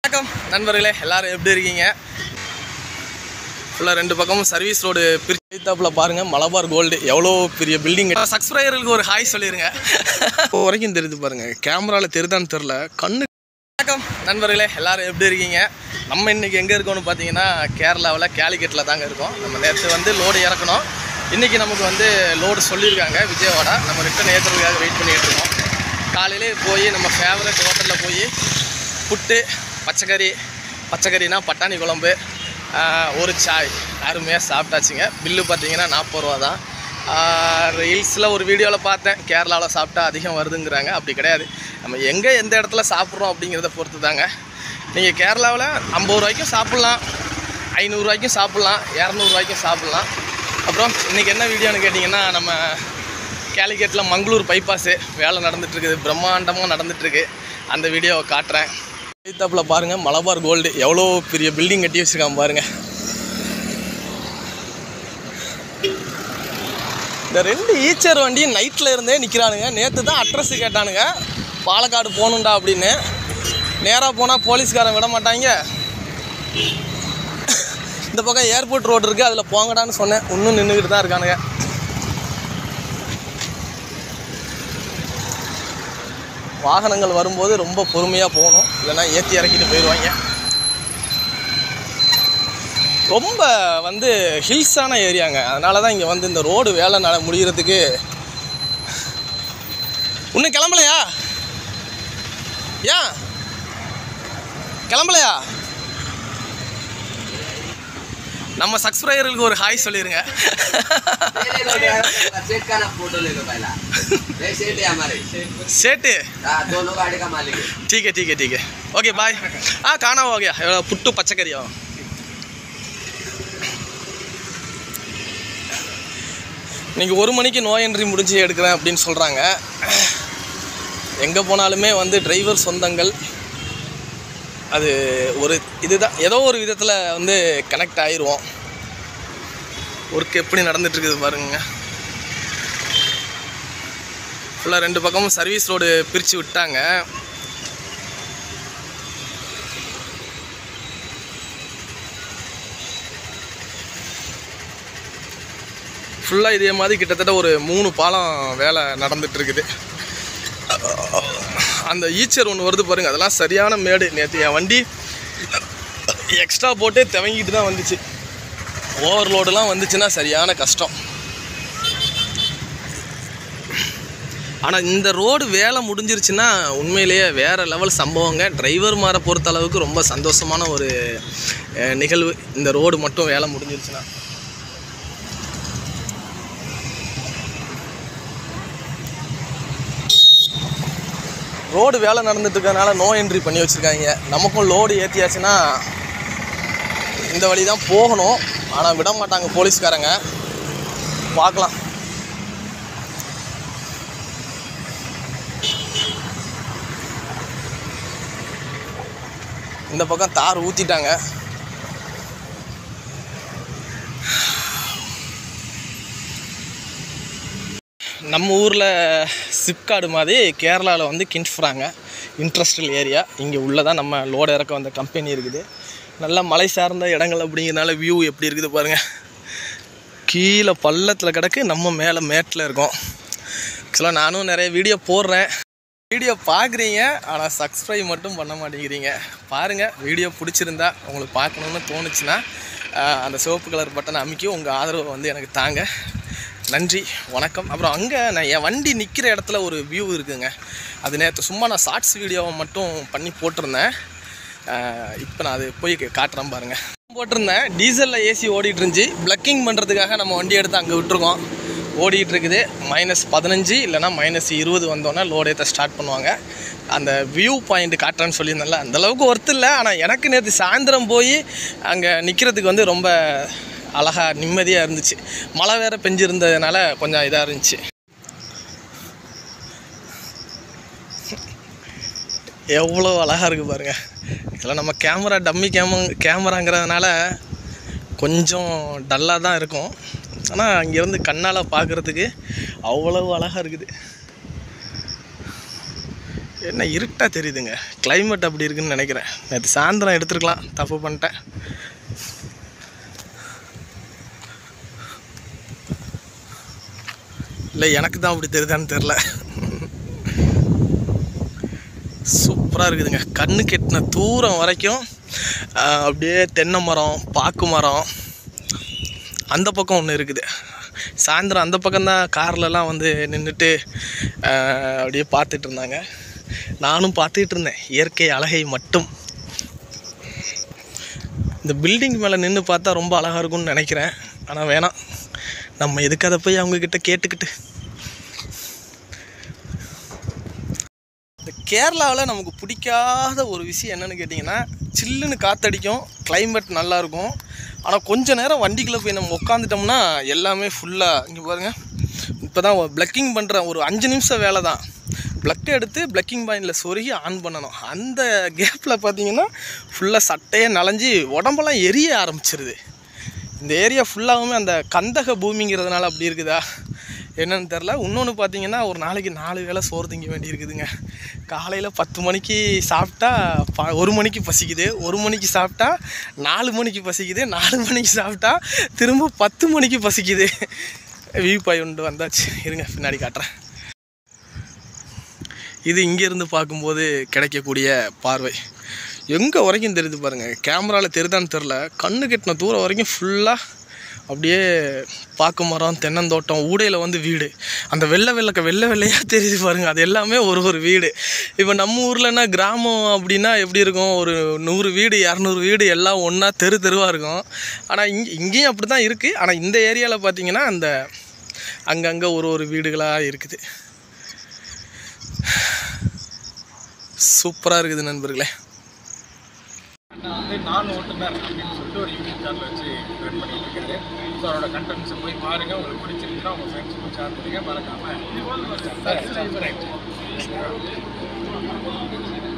வணக்கம் நண்பர்களே, எல்லாரும் எப்படி இருக்கீங்க? ஃபுல்லாக ரெண்டு பக்கமும் சர்வீஸ் ரோடு பிரித்தாப்பில் பாருங்கள். மலபார் கோல்டு எவ்வளோ பெரிய பில்டிங். சப்ஸ்கிரைபர்களுக்கு ஒரு ஹாய் சொல்லிடுங்க. இப்போ வரைக்கும் தெரியுது பாருங்கள், கேமராவில் தெரிதான்னு தெரில கண்ணு. வணக்கம் நண்பர்களே, எல்லாரும் எப்படி இருக்கீங்க? நம்ம இன்றைக்கி எங்கே இருக்கோம்னு பார்த்தீங்கன்னா கேரளாவில் கேலிக்கட்டில் தாங்க இருக்கோம். நம்ம நேற்று லோடு இறக்கணும். இன்றைக்கி நமக்கு லோடு சொல்லியிருக்காங்க விஜயவாடா. நம்ம ரிட்டன் ஏற்றுறதுக்காக வெயிட் பண்ணிகிட்டு இருக்கோம். காலையிலே போய் நம்ம ஃபேவரட் ஹோட்டலில் போய் புட்டு, பச்சைக்கறினா பட்டாணி குழம்பு, ஒரு சாய் அருமையாக சாப்பிட்டாச்சுங்க. பில்லு பார்த்தீங்கன்னா 40 ரூபா தான். ரீல்ஸில் ஒரு வீடியோவில் பார்த்தேன், கேரளாவில் சாப்பிட்டா அதிகம் வருதுங்கிறாங்க. அப்படி கிடையாது. நம்ம எந்த இடத்துல சாப்பிட்றோம் அப்படிங்கிறத பொறுத்து தாங்க. நீங்கள் கேரளாவில் 50 ரூபாய்க்கும் சாப்பிட்லாம், 500 ரூபாய்க்கும் சாப்பிட்லாம், 200 ரூபாய்க்கும் சாப்பிட்லாம். அப்புறம் இன்றைக்கி என்ன வீடியோன்னு கேட்டிங்கன்னா, நம்ம கேலிக்கட்டில் மங்களூர் பைபாஸு வேலை நடந்துகிட்ருக்குது, பிரம்மாண்டமாக நடந்துகிட்ருக்கு. அந்த வீடியோவை காட்டுறேன். தப்பில் பாருங்கள், மலபார் கோல்டு எவ்வளோ பெரிய பில்டிங் கட்டி வச்சுருக்காங்க பாருங்கள். இந்த 2 ஈச்சர் வண்டியும் நைட்டில் இருந்தே நிற்கிறானுங்க. நேற்று தான் அட்ரஸ் கேட்டானுங்க, பாலக்காடு போகணுண்டா அப்படின்னு. நேராக போனால் போலீஸ்காரன் விட மாட்டாங்க. இந்த பக்கம் ஏர்போர்ட் ரோடு இருக்குது, அதில் போங்கடான்னு சொன்னேன். இன்னும் நின்றுக்கிட்டு தான் இருக்கானுங்க. வாகனங்கள் வரும்போது ரொம்ப பொறுமையாக போகணும், இல்லைன்னா ஏற்றி இறக்கிட்டு போயிடுவாங்க. ரொம்ப ஹில்ஸான ஏரியாங்க. அதனால தான் இங்கே இந்த ரோடு வேலை முடிகிறதுக்கு. இன்னும் கிளம்பலையா? ஏன் கிளம்பலையா? நம்ம சப்ஸ்கிரைபர்களுக்கு ஒரு ஹாய் சொல்லிடுங்க. सेठ दोनों गाड़ी का मालिक है। ठीक है ओके बाय। हाँ खाना हो गया, पुट्टू पचकरिया. நீங்கள் 1 மணிக்கு நோ என்ட்ரி முடிஞ்சு எடுக்கிறேன் அப்படின்னு சொல்கிறாங்க. எங்கே போனாலுமே டிரைவர் சொந்தங்கள் அது ஒரு இதுதான், ஏதோ ஒரு விதத்தில் கனெக்ட் ஆயிடுவோம். ஒர்க் எப்படி நடந்துகிட்ருக்குது பாருங்க. ஃபுல்லாக 2 பக்கமும் சர்வீஸ் ரோடு பிரித்து விட்டாங்க. ஃபுல்லாக இதே மாதிரி கிட்டத்தட்ட ஒரு 3 பாலம் வேலை நடந்துகிட்ருக்குது. அந்த ஈச்சர் ஒன்று வருது பாருங்கள், அதெல்லாம் சரியான மேடு. நேற்று என் வண்டி எக்ஸ்ட்ரா போட்டு துவங்கிட்டு தான் வந்துச்சு. ஓவர்லோடுலாம் வந்துச்சுன்னா சரியான கஷ்டம். ஆனால் இந்த ரோடு வேலை முடிஞ்சிருச்சுன்னா உண்மையிலேயே வேறு லெவல் சம்பவங்க. டிரைவர் மாரை பொறுத்த அளவுக்கு ரொம்ப சந்தோஷமான ஒரு நிகழ்வு. இந்த ரோடு மட்டும் வேலை முடிஞ்சிருச்சுன்னா. ரோடு வேலை நடந்துட்டு இருக்கறனால நோ என்ட்ரி பண்ணி வச்சுருக்காங்க. நமக்கும் லோடு ஏற்றியாச்சுன்னா இந்த வழி தான் போகணும். ஆனால் விட மாட்டாங்க போலீஸ்காரங்க. பார்க்கலாம். இந்த பக்கம் தார் ஊற்றிட்டாங்க. நம்ம ஊரில் சிப்காடு மாதிரி கேரளாவில் கின்ஃப்ராங்க இண்டஸ்ட்ரியல் ஏரியா. இங்கே உள்ளதான் நம்ம லோடு இறக்க வந்த கம்பெனி இருக்குது. நல்லா மலை சார்ந்த இடங்கள் அப்படிங்கிறனால வியூ எப்படி இருக்குது பாருங்கள். கீழே பள்ளத்தில் கிடக்கு, நம்ம மேலே மேட்டில் இருக்கோம். ஆக்சுவலாக நானும் நிறைய வீடியோ போடுறேன், வீடியோ பார்க்குறீங்க, ஆனால் சப்ஸ்கிரைப் மட்டும் பண்ண மாட்டேங்கிறீங்க. பாருங்கள், வீடியோ பிடிச்சிருந்தா உங்களுக்கு பார்க்கணுன்னு தோணுச்சுன்னா அந்த சிவப்பு கலர் பட்டனை அமைக்கி உங்கள் ஆதரவை எனக்கு தாங்க. நன்றி, வணக்கம். அப்புறம் அங்கே நான் என் வண்டி நிற்கிற இடத்துல ஒரு வியூ இருக்குதுங்க. அது நேற்று சும்மா நான் ஷார்ட்ஸ் வீடியோவை மட்டும் பண்ணி போட்டிருந்தேன். இப்போ நான் அது போய் காட்டுறேன் பாருங்கள். போட்டிருந்தேன், டீசலில் ஏசி ஓடிட்டு இருந்துச்சு. ப்ளக்கிங் பண்ணுறதுக்காக நம்ம வண்டி எடுத்து அங்கே விட்டுருக்கோம். ஓடிட்டு இருக்குது. -15 இல்லைனா -20 வந்தோன்னே லோடு ஏற்ற ஸ்டார்ட் பண்ணுவாங்க. அந்த வியூ பாயிண்ட் காட்டுறேன்னு சொல்லியிருந்தேன்ல, அந்தளவுக்கு ஒர்த்து இல்லை. ஆனால் எனக்கு நேற்று சாயந்தரம் போய் அங்கே நிற்கிறதுக்கு ரொம்ப அழகாக நிம்மதியாக இருந்துச்சு. மழை வேறு பெஞ்சிருந்ததுனால கொஞ்சம் இதாக இருந்துச்சு. எவ்வளோ அழகாக இருக்குது பாருங்கள். இதெல்லாம் நம்ம கேமரா டம்மி கேமராங்கிறதுனால கொஞ்சம் டல்லாக தான் இருக்கும். ஆனால் அங்கேருந்து கண்ணால் பார்க்குறதுக்கு அவ்வளவு அழகாக இருக்குது. என்ன இருட்டாக தெரியுதுங்க. கிளைமேட் அப்படி இருக்குன்னு நினைக்கிறேன். நேற்று சாயந்தரம் எடுத்துருக்கலாம், தப்பு பண்ணிட்டேன். இல்லை எனக்கு தான் அப்படி தெரியுதான்னு தெரில. சூப்பராக இருக்குதுங்க. கண்ணு கெட்டின தூரம் வரைக்கும் அப்படியே தென்னை மரம், பாக்கு மரம். அந்த பக்கம் ஒன்று இருக்குது. சாயந்தரம் அந்த பக்கம்தான் கார்லலாம் வந்து நின்றுட்டு அப்படியே பார்த்துட்டு இருந்தாங்க. நானும் பார்த்துக்கிட்டு இருந்தேன் இயற்கை அழகை மட்டும். இந்த பில்டிங் மேலே நின்று பார்த்தா ரொம்ப அழகாக இருக்கும்னு நினைக்கிறேன். ஆனால் வேணாம், நம்ம எதுக்கு அதை போய் அவங்கக்கிட்ட கேட்டுக்கிட்டு. இந்த கேரளாவில் நமக்கு பிடிக்காத ஒரு விஷயம் என்னென்னு கேட்டிங்கன்னா, சில்லுன்னு காற்றடிக்கும், கிளைமேட் நல்லாயிருக்கும். ஆனால் கொஞ்சம் நேரம் வண்டிக்குள்ளே போய் நம்ம உட்காந்துட்டோம்னா எல்லாமே ஃபுல்லாக, இங்கே பாருங்கள், இப்போ தான் ப்ளக்கிங் பண்ணுற ஒரு 5 நிமிஷம் வேலை தான். ப்ளக் எடுத்து ப்ளக்கிங் பாயிண்டில் சொருகி ஆன் பண்ணணும். அந்த கேப்பில் பார்த்தீங்கன்னா ஃபுல்லாக சட்டையே நனைஞ்சி உடம்பெல்லாம் எரிய ஆரம்பிச்சிருது. இந்த ஏரியா ஃபுல்லாகவுமே அந்த கந்தக பூமிங்கிறதுனால அப்படி இருக்குதா என்னன்னு தெரில. இன்னொன்று பார்த்தீங்கன்னா, ஒரு நாளைக்கு 4 வேளை சோறு திங்க வேண்டி இருக்குதுங்க. காலையில் 10 மணிக்கு சாப்பிட்டா 1 மணிக்கு பசிக்குது, 1 மணிக்கு சாப்பிட்டா 4 மணிக்கு பசிக்குது, 4 மணிக்கு சாப்பிட்டா திரும்ப 10 மணிக்கு பசிக்குது. வியூ பாயிண்ட் வந்தாச்சு, இருங்க பின்னாடி காட்டுறேன். இது இங்கேருந்து பார்க்கும்போது கிடைக்கக்கூடிய பார்வை. எங்கே வரைக்கும் தெரியுது பாருங்கள். கேமராவில் தெரியுதான்னு தெரில, கண்ணு கெட்டின தூரம் வரைக்கும் ஃபுல்லாக அப்படியே பாக்கு மரம், தென்னந்தோட்டம், ஊடையில் வந்து வீடு. அந்த வெள்ளை வெள்ளையாக தெரியுது பாருங்கள். அது எல்லாமே ஒரு வீடு. இப்போ நம்ம ஊர்லன்னா கிராமம் அப்படின்னா எப்படி இருக்கும், ஒரு 100 வீடு 200 வீடு எல்லாம் ஒன்றா தெருவாக இருக்கும். ஆனால் இங்கேயும் அப்படி தான் இருக்குது. ஆனால் இந்த ஏரியாவில் பார்த்தீங்கன்னா அந்த அங்கங்கே ஒரு வீடுகளாக இருக்குது. சூப்பராக இருக்குது நண்பர்களே. வந்து நான் ஓட்டுநர் அப்படின்னு சொல்லிட்டு ஒரு யூடியூப் சேனல் வச்சு ரன் பண்ணிட்டு இருக்காரு. ஸோ அவரோட கண்டென்ட்ஸை போய் பாருங்க. உங்களுக்கு பிடிச்சிருந்துச்சுன்னா உங்கள் ஃப்ரெண்ட்ஸுக்கும் ஷேர் பண்ணுங்க. மறக்காமல்